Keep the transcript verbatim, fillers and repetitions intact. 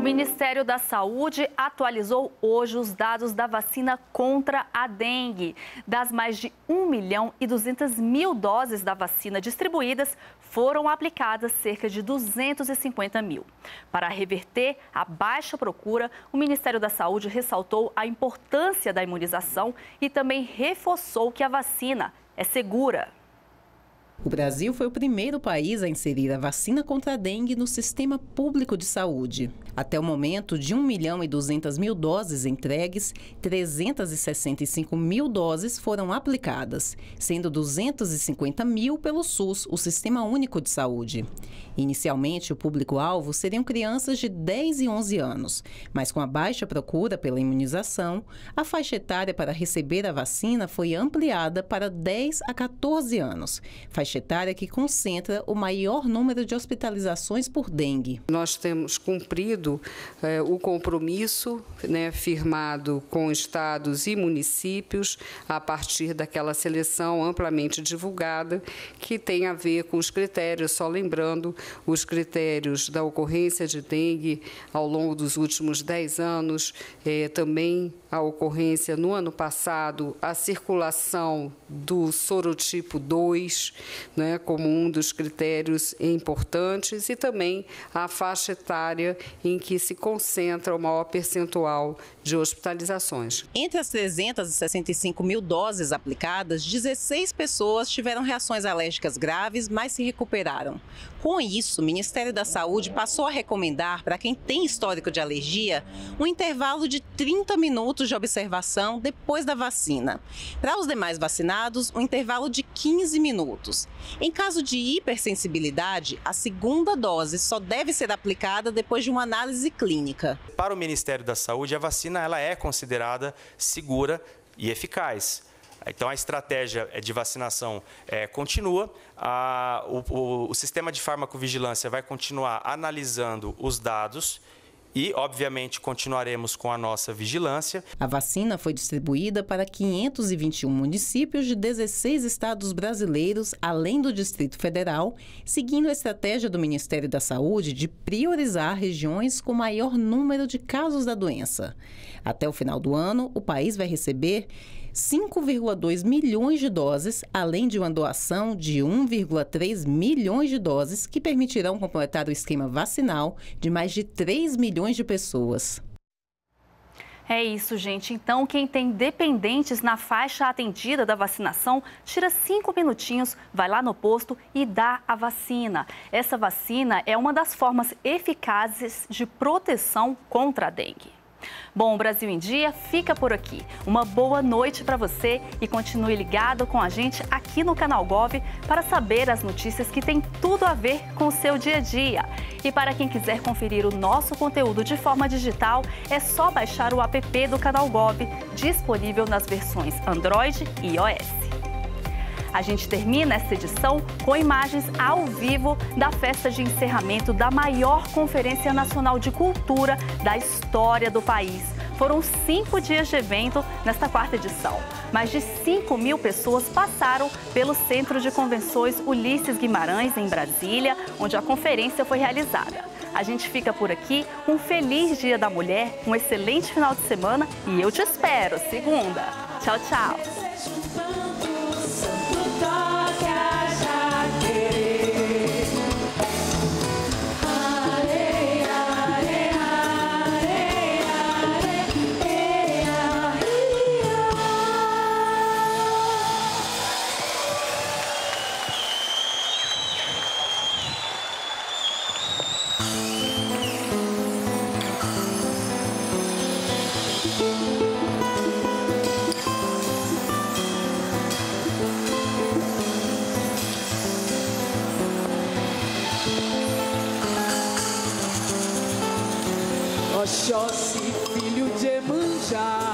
Ministério da Saúde atualizou hoje os dados da vacina contra a dengue. Das mais de um milhão e duzentas mil doses da vacina distribuídas, foram aplicadas cerca de duzentas e cinquenta mil. Para reverter a baixa procura, o Ministério da Saúde ressaltou a importância da imunização e também reforçou que a vacina é segura. O Brasil foi o primeiro país a inserir a vacina contra a dengue no sistema público de saúde. Até o momento, de um milhão e duzentas mil doses entregues, trezentas e sessenta e cinco mil doses foram aplicadas, sendo duzentas e cinquenta mil pelo SUS, o Sistema Único de Saúde. Inicialmente, o público-alvo seriam crianças de dez e onze anos, mas com a baixa procura pela imunização, a faixa etária para receber a vacina foi ampliada para dez a quatorze anos, faixa etária que concentra o maior número de hospitalizações por dengue. Nós temos cumprido eh, o compromisso, né, firmado com estados e municípios a partir daquela seleção amplamente divulgada que tem a ver com os critérios, só lembrando, os critérios da ocorrência de dengue ao longo dos últimos dez anos, eh, também a ocorrência no ano passado, a circulação do sorotipo dois, né, como um dos critérios importantes, e também a faixa etária em que se concentra o maior percentual de hospitalizações. Entre as trezentas e sessenta e cinco mil doses aplicadas, dezesseis pessoas tiveram reações alérgicas graves, mas se recuperaram. Com isso, o Ministério da Saúde passou a recomendar para quem tem histórico de alergia um intervalo de trinta minutos de observação depois da vacina. Para os demais vacinados, um intervalo de quinze minutos. Em caso de hipersensibilidade, a segunda dose só deve ser aplicada depois de uma análise clínica. Para o Ministério da Saúde, a vacina ela é considerada segura e eficaz. Então, a estratégia de vacinação é, continua, a, o, o, o sistema de farmacovigilância vai continuar analisando os dados e, obviamente, continuaremos com a nossa vigilância. A vacina foi distribuída para quinhentos e vinte e um municípios de dezesseis estados brasileiros, além do Distrito Federal, seguindo a estratégia do Ministério da Saúde de priorizar regiões com maior número de casos da doença. Até o final do ano, o país vai receber cinco vírgula dois milhões de doses, além de uma doação de um vírgula três milhões de doses, que permitirão completar o esquema vacinal de mais de três milhões de pessoas. É isso, gente. Então, quem tem dependentes na faixa atendida da vacinação, tira cinco minutinhos, vai lá no posto e dá a vacina. Essa vacina é uma das formas eficazes de proteção contra a dengue. Bom, o Brasil em Dia fica por aqui. Uma boa noite para você e continue ligado com a gente aqui no Canal Gov para saber as notícias que têm tudo a ver com o seu dia a dia. E para quem quiser conferir o nosso conteúdo de forma digital, é só baixar o app do Canal Gov, disponível nas versões Android e iOS. A gente termina esta edição com imagens ao vivo da festa de encerramento da maior Conferência Nacional de Cultura da história do país. Foram cinco dias de evento nesta quarta edição. Mais de cinco mil pessoas passaram pelo Centro de Convenções Ulisses Guimarães, em Brasília, onde a conferência foi realizada. A gente fica por aqui. Um feliz Dia da Mulher, um excelente final de semana e eu te espero segunda. Tchau, tchau. Oxóssi, filho de Emanjá.